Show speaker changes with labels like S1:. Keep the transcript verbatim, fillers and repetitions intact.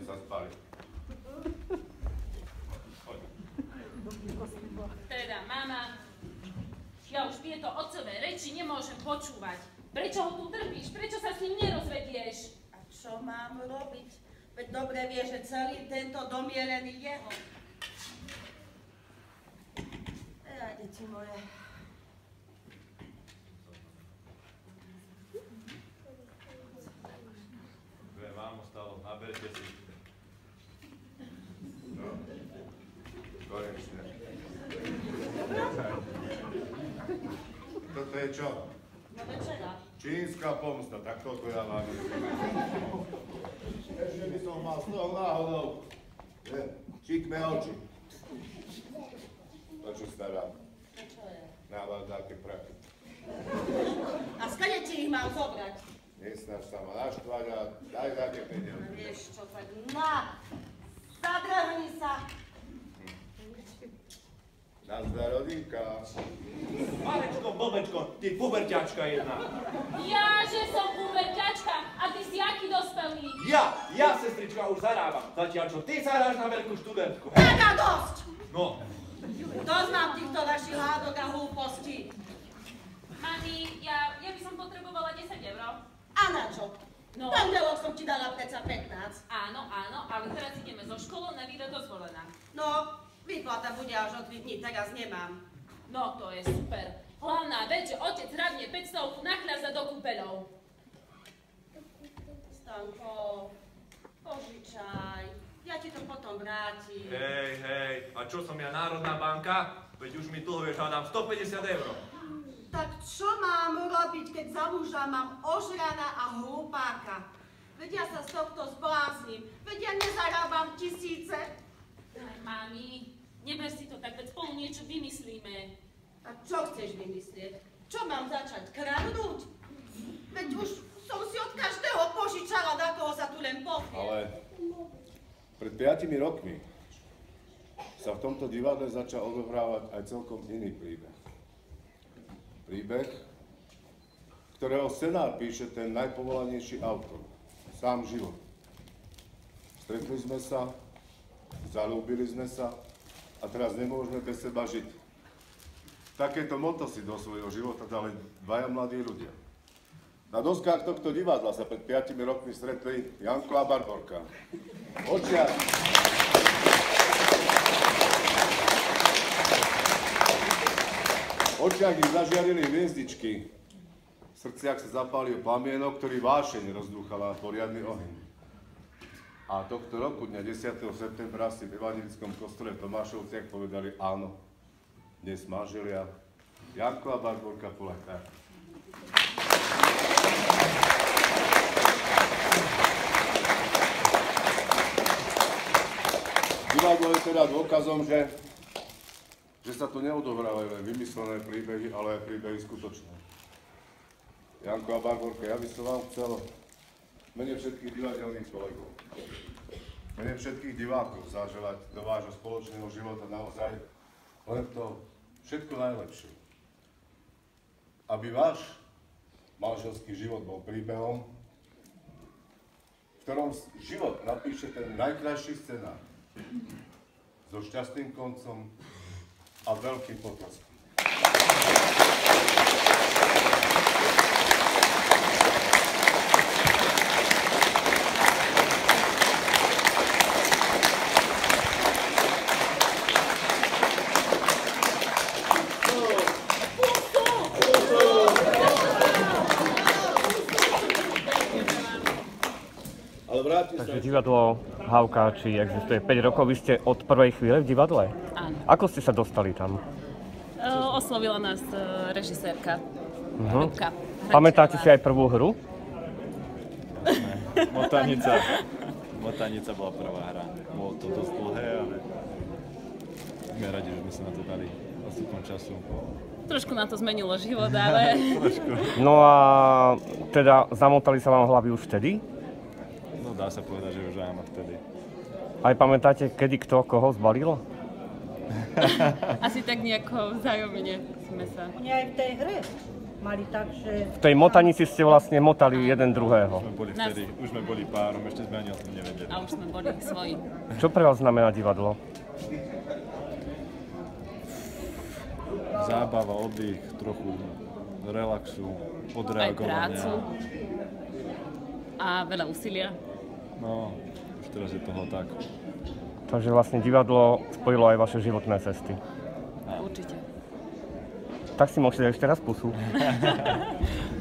S1: sa spali.
S2: Teda, mama, ja už tieto otcové reči nemôžem počúvať. Prečo ho tu trpíš? Prečo sa s ním nerozvedieš?
S3: A čo mám robiť? Veď dobre vie, že celý tento dom je len jeho. Ja, deti moje.
S1: Dve vám ostalo, naberte si. No, konečne. Toto je čo?
S3: No večera.
S1: Čínska pomsta, tak toto ja mám. Ešte by som mal z toho náhodou. Číkme oči. To, čo stará.
S3: Čo je?
S1: Návad dáte prachy.
S3: A skade ti ich mám zobrať?
S1: Nesnaž sa ma naštvať a daj dáte peniaze.
S3: Vieš čo, tak na! Zadrhni sa!
S1: Nazdar, Odinka.
S4: Marečko, blbečko, ty puberťačka jedna.
S2: Ja, že som puberťačka a ty si aký dospelý?
S4: Ja, ja, sestrička, už zarábam. Zatiaľ, čo ty zahráš na veľkú študentku.
S3: Tak a dosť!
S4: No.
S3: Dosť mám týchto vašich hádok a hlúpostí.
S2: Mami, ja, ja by som potrebovala desať eur.
S3: A na čo?
S2: No.
S3: Pondelok som ti dala predsa pätnásť.
S2: Áno, áno, ale teraz ideme zo školu na výlet dozvolená.
S3: No, výplata bude až o tri dní, teraz nemám.
S2: No, to je super. Hlavná vec, že otec hravne päťstovku nachľadza do kúpeľov.
S3: Stanko, požičaj. Ja ti to potom vrátim.
S4: Hej, hej, a čo som ja, Národná banka? Veď už mi dlhuje, hádam stopäťdesiat eur.
S3: Tak čo mám robiť, keď za muža mám ožrana a hlupáka? Veď ja sa z tohto zblázním. Veď ja nezarábam tisíce.
S2: Aj, mami, neber si to tak, veď spolu niečo vymyslíme.
S3: A čo chceš vymyslieť? Čo mám začať kradnúť? Veď už som si od každého požičala, na koho sa tu len povie.
S1: Ale pred piatimi rokmi sa v tomto divadle začal odohrávať aj celkom iný príbeh. Príbeh, ktorého scenár píše ten najpovolanejší autor, sám život. Stretli sme sa, zalúbili sme sa a teraz nemôžeme bez seba žiť. Takéto motto si do svojho života dali dvaja mladí ľudia. Na doskách tohto divadla sa pred piatimi rokmi stretli Janko a Barborka. Očiach. V očiach ich zažiarili hviezdičky. V srdciach sa zapálil plamienok, ktorý vášeň rozdúchala poriadny oheň. A tohto roku, dňa desiateho septembra, si v evanjelickom kostole v Tomášovciach povedali áno. Dnes manželia Janko a Barborka po lekách. Divadlo je teda dôkazom, že, že sa tu neodohrávajú len vymyslené príbehy, ale aj príbehy skutočné. Janko a Barborka, ja by som vám chcel v mene všetkých divadelných kolegov, v mene všetkých divákov zaželať do vášho spoločného života naozaj len to všetko najlepšie. Aby váš manželský život bol príbehom, v ktorom život napíše ten najkrajší scenár so šťastným koncom a veľkým potleskom.
S5: Takže divadlo Havkáči existuje päť rokov. Vy ste od prvej chvíle v divadle?
S2: Áno.
S5: Ako ste sa dostali tam?
S2: Uh, oslovila nás uh, režisérka.
S5: Uh-huh.
S2: Ľubka.
S5: Pamätáte si aj prvú hru?
S6: Ne, Motanica. Motanica bola prvá hra. Bolo to dosť dlhé, ale sme radi, že sme sa na to dali postupom času.
S2: Trošku na to zmenilo život, ale...
S5: No a teda zamotali sa vám hlavy už vtedy?
S6: No dá sa povedať, že už áno vtedy.
S5: Aj pamätáte, kedy kto koho zbalil?
S2: Asi tak nejako vzájomne sme sa...
S3: Oni aj v tej hre.
S7: mali tak, že...
S5: V tej motanici ste vlastne motali jeden druhého.
S6: Sme boli vtedy, už sme boli párom, ešte sme ani o tom nevedeli.
S8: A už sme boli svoji.
S5: Čo pre vás znamená divadlo?
S6: Zábava, oddych, trochu relaxu,
S8: Aj
S6: odreagovania.
S8: prácu. A veľa úsilia.
S6: No, už teraz je toho tak.
S5: Takže vlastne divadlo spojilo aj vaše životné cesty.
S8: Určite.
S5: Tak si môžete ešte raz pusu.